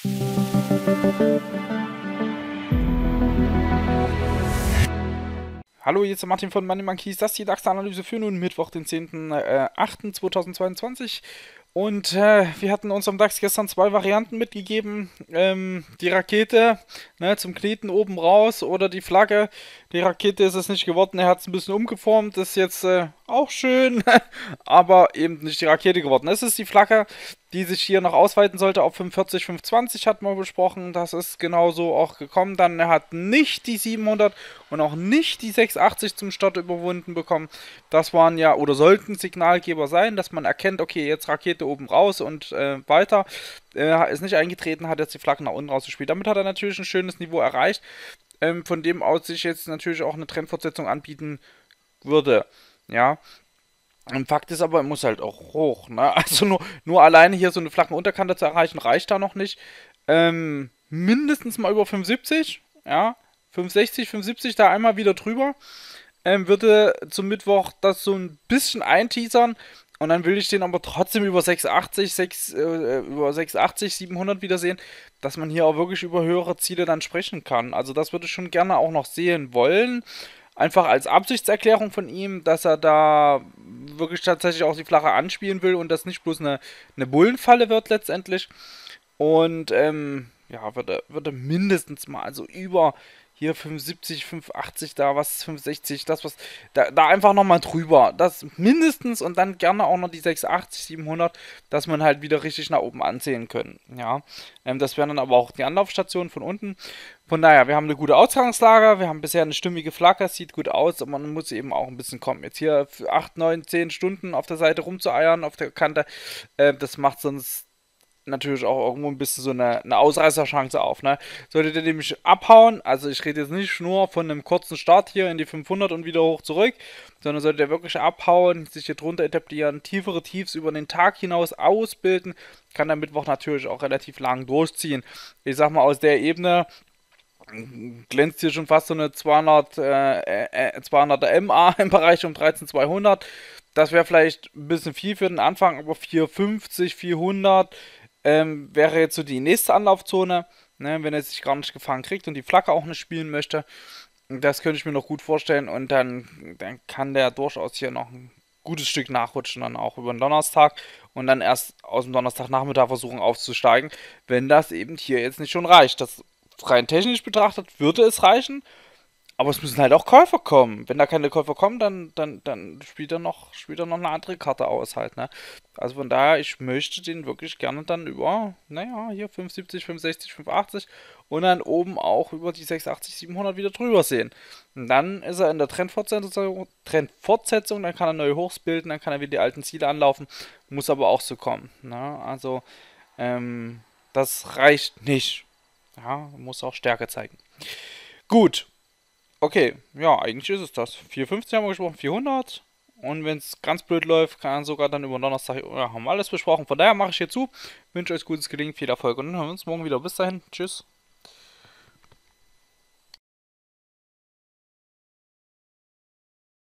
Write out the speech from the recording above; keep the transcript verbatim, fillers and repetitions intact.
Hallo, hier ist der Martin von Money Monkeys. Das ist die DAX-Analyse für nun Mittwoch, den zehnten achten zweitausendzweiundzwanzig. Und äh, wir hatten unserem DAX gestern zwei Varianten mitgegeben. Ähm, die Rakete, ne, zum Kneten oben raus oder die Flagge. Die Rakete ist es nicht geworden, er hat es ein bisschen umgeformt, ist jetzt äh, auch schön, aber eben nicht die Rakete geworden. Es ist die Flagge, die sich hier noch ausweiten sollte auf fünfundvierzig, fünfhundertzwanzig, hatten wir besprochen. Das ist genauso auch gekommen. Dann er hat nicht die siebenhundert und auch nicht die sechshundertachtzig zum Start überwunden bekommen. Das waren ja, oder sollten Signalgeber sein, dass man erkennt, okay, jetzt Rakete oben raus und äh, weiter. Äh, ist nicht eingetreten, hat jetzt die Flagge nach unten rausgespielt. Damit hat er natürlich ein schönes Niveau erreicht, ähm, von dem aus sich jetzt natürlich auch eine Trendfortsetzung anbieten würde. Ja. Fakt ist aber, er muss halt auch hoch, ne? Also nur, nur alleine hier so eine flache Unterkante zu erreichen, reicht da noch nicht. Ähm, mindestens mal über fünfundsiebzig, ja. fünfundsechzig, fünfundsiebzig, da einmal wieder drüber. Ähm, würde zum Mittwoch das so ein bisschen einteasern. Und dann will ich den aber trotzdem über sechshundertachtzig, sechs, äh, über sechshundertachtzig, siebenhundert wieder sehen, dass man hier auch wirklich über höhere Ziele dann sprechen kann. Also das würde ich schon gerne auch noch sehen wollen. Einfach als Absichtserklärung von ihm, dass er da wirklich tatsächlich auch die Flache anspielen will und das nicht bloß eine, eine Bullenfalle wird letztendlich. Und ähm, ja, würde, würde mindestens mal, also über hier fünfundsiebzig, fünfundachtzig, da was, fünfundsechzig, das was, da, da einfach nochmal drüber. Das mindestens und dann gerne auch noch die sechshundertachtzig, siebenhundert, dass man halt wieder richtig nach oben ansehen können. Ja, ähm, das wären dann aber auch die Anlaufstationen von unten. Von daher, wir haben eine gute Ausgangslage, wir haben bisher eine stimmige Flagge, sieht gut aus, aber man muss eben auch ein bisschen kommen. Jetzt hier für acht, neun, zehn Stunden auf der Seite rumzueiern, auf der Kante, äh, das macht sonst natürlich auch irgendwo ein bisschen so eine, eine Ausreißerchance auf, ne? Solltet ihr nämlich abhauen, also ich rede jetzt nicht nur von einem kurzen Start hier in die fünfhundert und wieder hoch zurück, sondern solltet ihr wirklich abhauen, sich hier drunter etablieren, tiefere Tiefs über den Tag hinaus ausbilden, kann der Mittwoch natürlich auch relativ lang durchziehen. Ich sag mal, aus der Ebene glänzt hier schon fast so eine zweihundert, äh, zweihunderter M A im Bereich um dreizehn zweihundert. Das wäre vielleicht ein bisschen viel für den Anfang, aber vierhundertfünfzig, vierhundert ähm, wäre jetzt so die nächste Anlaufzone, ne, wenn er sich gar nicht gefangen kriegt und die Flagge auch nicht spielen möchte. Das könnte ich mir noch gut vorstellen und dann, dann kann der durchaus hier noch ein gutes Stück nachrutschen, dann auch über den Donnerstag und dann erst aus dem Donnerstagnachmittag versuchen aufzusteigen, wenn das eben hier jetzt nicht schon reicht. Das rein technisch betrachtet würde es reichen, aber es müssen halt auch Käufer kommen. Wenn da keine Käufer kommen, dann, dann, dann spielt er noch, spielt er noch eine andere Karte aus halt, ne? Also von daher, ich möchte den wirklich gerne dann über, naja, hier fünfundsiebzig, fünfundsechzig, fünfundachtzig und dann oben auch über die sechshundertachtzig, siebenhundert wieder drüber sehen. Und dann ist er in der Trendfortsetzung, Trendfortsetzung, dann kann er neue Hochs bilden, dann kann er wieder die alten Ziele anlaufen, muss aber auch so kommen, ne? Also, ähm, das reicht nicht. Ja, muss auch Stärke zeigen. Gut. Okay, ja, eigentlich ist es das. vierhundertfünfzig haben wir gesprochen, vierhundert. Und wenn es ganz blöd läuft, kann sogar dann über Donnerstag, ja, haben wir alles besprochen. Von daher mache ich hier zu. Wünsche euch gutes Gelingen, viel Erfolg und dann hören wir uns morgen wieder. Bis dahin, tschüss.